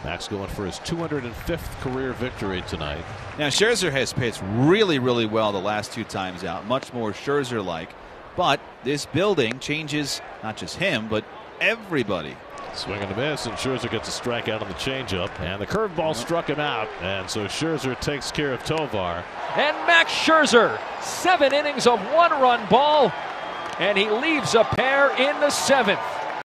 Max going for his 205th career victory tonight. Now Scherzer has pitched really well the last 2 times out, much more Scherzer-like. But this building changes not just him, but everybody. Swing and a miss, and Scherzer gets a strikeout on the changeup, and the curveball struck him out, and so Scherzer takes care of Tovar. And Max Scherzer, 7 innings of 1-run ball, and he leaves a pair in the 7th.